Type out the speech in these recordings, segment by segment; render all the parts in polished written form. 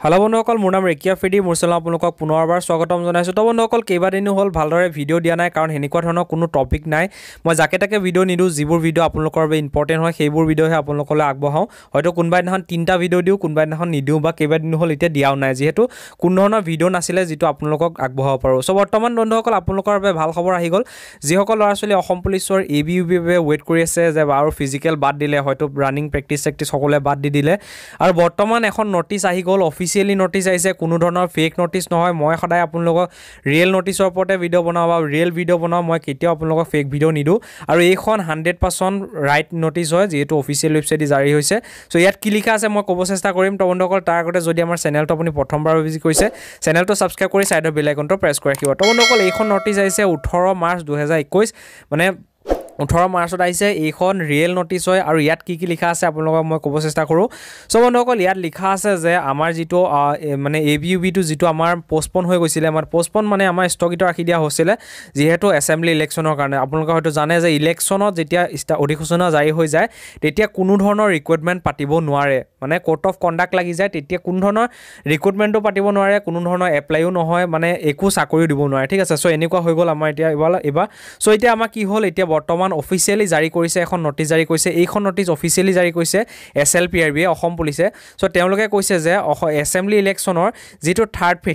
Hello বন্ধুসকল মোৰ নাম ৰেকিয়া ফেডি মোৰ চেনেলত আপোনালোকক পুনৰবাৰ স্বাগতম জনাইছো তো বন্ধুসকল কেইবাদিনো হ'ল ভালদৰে ভিডিও দিয়া নাই কাৰণ হেনেকুৱা ধৰণৰ কোনো টপিক নাই মই যাকে তাকে ভিডিও নিদু যিবোৰ ভিডিও আপোনালোকৰ বাবে ইম্পৰ্টেন্ট হয় সেইবোৰ ভিডিওহে আপোনালোকলৈ আগবঢ়াও হয়তো কোনবা দিনাখন 3টা ভিডিও দিও কোনবা দিনাখন নিদিও বা কেইবাদিনো হ'ল এতিয়া দিয়াও নাই যেহেতু কোনো ধৰণৰ ভিডিও নাছিলে যেটো আপোনালোকক আগবঢ়াব পাৰো সো বৰ্তমান বন্ধুসকল আপোনালোকৰ বাবে ভাল খবৰ আহি গল যিসকল ল'ৰা-ছোৱালী অসম পুলিচৰ এবিইউবি বাবে ৱেট কৰি আছে যে আৰু ফিজিক্যাল বাদ দিলে হয়তো ৰানিং প্ৰেক্টিস সকলে বাদ দি দিলে আৰু বৰ্তমান এখন নোটিস আহি গল অফিচিয়েলি নোটিস আইছে কোনো ধৰণৰ ফেক নোটিস নহয় মই সদায় আপোনালোকক ৰিয়েল নোটিসৰ ওপৰতে ভিডিও বনাও বা ৰিয়েল ভিডিও বনাও মই কেতিয়াও আপোনালোকক ফেক ভিডিও নিদু আৰু এইখন 100% ৰাইট নোটিস হয় যেটো অফিচিয়েল ওয়েবসাইটে জাৰি হৈছে সো ইয়াত কি লিখা আছে মই ক'ব চেষ্টা কৰিম তো বন্ধুসকল তাৰ আগতে যদি আমাৰ চেনেলটো আপুনি প্ৰথমবাৰ ভিজিট কৰিছে চেনেলটো সাবস্ক্ৰাইব কৰি সাইডৰ বেল আইকনটো প্ৰেছ কৰি ৰাখিব তো বন্ধুসকল এইখন নোটিস আইছে 18 মাৰ্চ 2021 মানে 18 মাৰ্চত আইছে এইখন ৰিয়েল নোটিস হয় আৰু ইয়াত কি লিখা আছে আপোনালোকক মই ক'ব চেষ্টা কৰো সো বন্ধুসকল ইয়াত লিখা আছে যে আমাৰ যেটো মানে এবিইউবি টু যেটো আমাৰ পোষ্টপন হৈ গৈছিল আমাৰ পোষ্টপন মানে আমাৰ স্থগিত ৰাখি দিয়া হৈছিল যেহেতু এসেম্বলি ইলেকশনৰ কাৰণে আপোনালোকে হয়তো জানে যে ইলেকশনত যেতিয়া অধিসূচনা জাৰি হৈ যায় তেতিয়া কোনো ধৰণৰ ৰিক্ৰুটমেন্ট পাতিব নোৱাৰে মানে কোৰ্ট অফ কন্ডাক্ট লাগি যায় তেতিয়া কোনো ধৰণৰ ৰিক্ৰুটমেন্টও পাতিব নোৱাৰে কোনো ধৰণৰ এপ্লাইও নহয় মানে একো চাকৰি দিব নোৱাৰে ঠিক আছে সো এনেকুৱা হৈ গল আমাৰ এতিয়া এবা সো এতিয়া আমাৰ কি হ'ল এতিয়া বৰ্তমান অফিচিয়েলি জাৰি কৰিছে এখন নোটিস জাৰি কৰিছে এইখন নোটিস অফিচিয়েলি জাৰি কৰিছে এছএলপিআৰবি অসম পুলিচে সো তেওঁলোকে কৈছে যে এসেম্বলি ইলেকশনৰ যেটো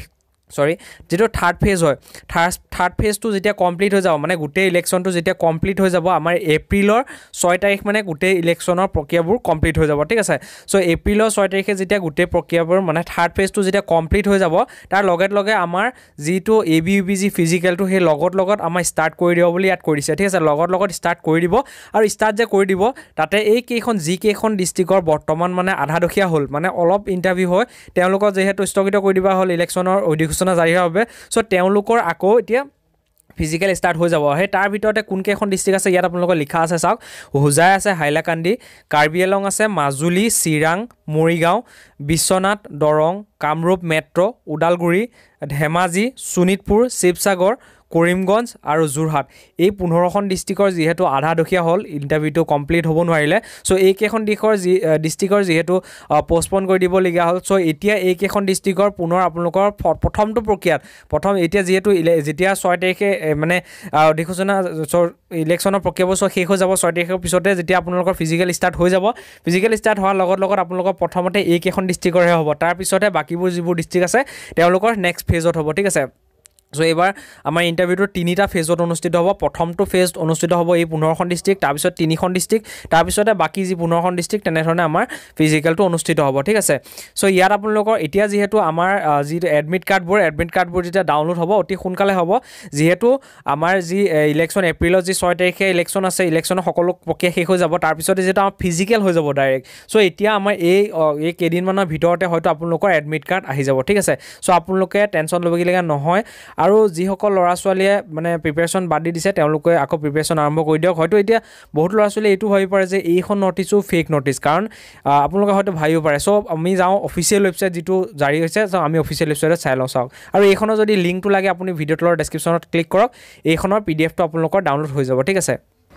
যেটো থাৰ্ড ফেজ হয় থাৰ্ড ফেজটো যেতিয়া কমপ্লিট হৈ যাব মানে গুটে ইলেকশনটো যেতিয়া কমপ্লিট হৈ যাব আমাৰ এপ্ৰিলৰ 6 তাৰিখ মানে গুটে ইলেকশনৰ প্ৰক্ৰিয়াবোৰ কমপ্লিট হৈ যাব ঠিক আছে সো এপ্ৰিলৰ 6 তাৰিখে যেতিয়া গুটে প্ৰক্ৰিয়াবোৰ মানে থাৰ্ড ফেজটো যেতিয়া কমপ্লিট হৈ যাব তাৰ লগে আমাৰ যেটো এবিইউবিজি ফিজিক্যালটো হে লগত আমাৰ স্টাৰ্ট কৰি দিব বুলি ইয়াত কৰিছে ঠিক আছে লগত স্টাৰ্ট কৰি দিব আৰু স্টাৰ্ট যে কৰি দিব তাতে এই কেইখন ডিস্ট্ৰিক্টৰ বৰ্তমান মানে আধাদখিয়া হ'ল মানে অলপ ইন্টাৰভিউ হয় তেওঁলোকৰ যেহেতু স্থগিত কৰি দিবা হ'ল ইলেকশনৰ অধিসূচনা জাৰি হবে সো তেওঁলোকৰ আকৌ এতিয়া ফিজিক্যাল স্টার্ট হৈ যাব হে তাৰ ভিতৰতে কোন কেখন ডিস্ট্ৰিক্ট আছে ইয়াত আপোনালোকৰ লিখা আছে চাওক হুজাই আছে হাইলাকান্দি কাৰ্বি আলং আছে মাজুলী চিৰাং মৰিগাঁও বিশ্বনাথ দৰং কামৰূপ মেট্ৰ উদালগুৰি ধেমাজি শোণিতপুৰ শিৱসাগৰ কৰিমগঞ্জ আৰু জুৰহাট এই 15খন ডিস্ট্ৰিক্টৰ যেহেতু আধা দখিয়া হ'ল ইন্টাৰভিউটো কমপ্লিট হ'ব নোৱাৰিলে সো এই কেখন ডিস্ট্ৰিক্টৰ যেহেতু পোষ্টপন কৰি দিব লগা হ'ল সো এতিয়া এই কেখন ডিস্ট্ৰিক্টৰ পুনৰ আপোনালোকৰ প্ৰথমটো প্ৰক্ৰিয়াত প্ৰথম এতিয়া যেহেতু যেতিয়া 6 তাৰিখে মানে অধিসূচনা ইলেকশনৰ প্ৰক্ৰিয়াবোৰ শেষ হৈ যাব 6 তাৰিখৰ পিছতে যেতিয়া আপোনালোকৰ ফিজিক্যাল স্টাৰ্ট হৈ যাব ফিজিক্যাল স্টাৰ্ট হোৱাৰ লগত আপোনালোকৰ প্ৰথমতে এই কেখন ডিস্ট্ৰিক্টৰহে হ'ব তাৰ পিছতে বাকিবোৰ যিবোৰ ডিস্ট্ৰিক্ট আছে তেওঁলোকৰ নেক্সট ফেজত হ'ব ঠিক আছে সো এবাৰ আমাৰ ইন্টাৰভিউটো 3টা ফেজত অনুষ্ঠিত হ'ব প্ৰথমটো ফেজ অনুষ্ঠিত হ'ব এই 15খন ডিস্ট্ৰিক্ট তাৰ পিছত 3খন ডিস্ট্ৰিক্ট তাৰ পিছতে বাকি যি 15খন ডিস্ট্ৰিক্ট তেনে ধৰণে আমাৰ ফিজিক্যালটো অনুষ্ঠিত হ'ব ঠিক আছে সো ইয়াত আপোনালোকৰ এতিয়া যেহেতু আমাৰ যি এডমিট কাৰ্ডবোৰ যেতিয়া ডাউনলোড হ'ব অতি সোনকালে হ'ব যেহেতু আমাৰ যি ইলেকশন এপ্ৰিলৰ যি 6 তাৰিখে ইলেকশন আছে ইলেকশনৰ সকলো প্ৰক্ৰিয়া শেষ হৈ যাব তাৰ পিছতে যেটা আমাৰ ফিজিক্যাল হৈ যাব ডাইৰেক্ট সো এতিয়া আমাৰ এই কেদিনমানৰ ভিতৰতে হয়তো আপোনালোকৰ এডমিট কাৰ্ড আহি যাব ঠিক আছে সো আপোনালোকে টেনচন ল'বগিলা নহয় আৰু যিসকল ল'ৰা-ছোৱালীয়ে মানে প্ৰিপাৰেচন বাদ দি দিছে তেওঁলোকে আকৌ প্ৰিপাৰেচন আৰম্ভ কৰি দিয়ক হয়তো এতিয়া বহুত ল'ৰা-ছোৱালী এটো ভাবি পাৰে যে এইখন নোটিসও ফেক নোটিস কাৰণ আপোনালোকে হয়তো ভাবিব পাৰে সো আমি যাও অফিচিয়েল ওয়েবসাইট যেটো জাৰি হৈছে সো আমি অফিচিয়েল ওয়েবসাইটত চাই লওঁ চাওক আৰু এইখনৰ যদি লিংকটো লাগে আপুনি ভিডিওটোৰ ডেসক্ৰিপচনত ক্লিক কৰক এইখনৰ পিডিএফটো আপোনালোকৰ ডাউনলোড হৈ যাব ঠিক আছে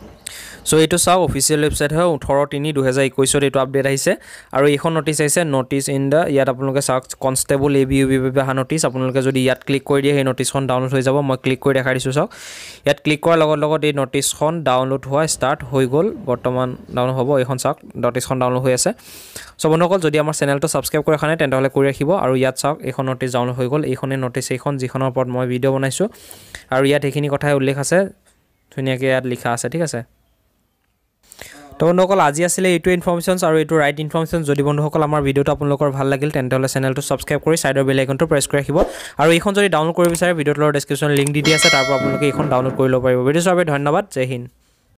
সো এটো চাও অফিচিয়েল ওয়েবসাইট হয় 18/3/2021 এটো আপডেট আহিছে আৰু এইখন নোটিস আহিছে নোটিস ইন দা ইয়াত আপোনালোকে চাওক কনস্টেবল এবিইউবি বাবে নোটিস আপোনালোকে যদি ইয়াত ক্লিক কৰি দিয়ে এই নোটিসখন ডাউনলোড হৈ যাব মই ক্লিক কৰি দেখাই দিছো চাওক ইয়াত ক্লিক কৰাৰ লগত এই নোটিসখন ডাউনলোড হোৱা ষ্টাৰ্ট হৈ গল বৰ্তমান ডাউনলোড হ'ব এইখন চাওক নোটিসখন ডাউনলোড হৈ আছে সো বন্ধুসকল যদি আমাৰ চেনেলটো সাবস্ক্ৰাইব কৰি ৰাখনে তেন্তে হলে কৰি ৰাখিব আৰু ইয়াত চাওক এইখন নোটিস ডাউনলোড হৈ গল এইখনে নোটিস এইখন যিখনৰ ওপৰত মই ভিডিও বনাইছো আৰু ইয়াত এইখিনি কথাই উল্লেখ আছে ধুনীয়াকৈ ইয়াত লিখা আছে ঠিক আছে তো বন্ধুসকল আজি আসলে এইটো ইনফৰমেশনস আৰু এইটো ৰাইট ইনফৰমেশন যদি বন্ধুসকল আমাৰ ভিডিওটো আপোনালোকৰ ভাল লাগিল তেন্তে হলে চেনেলটো সাবস্ক্ৰাইব কৰি সাইডৰ বেল আইকনটো প্ৰেছ কৰি ৰাখিব আৰু এইখন যদি ডাউনলোড কৰিব বিচাৰে ভিডিওটোৰ ডেসক্ৰিপচন লিংক দি দিয়া আছে তাৰ পৰা আপোনালোকে এইখন ডাউনলোড কৰি ল'ব পাৰিব ভিডিও চাই ধন্যবাদ জয় হিন্দ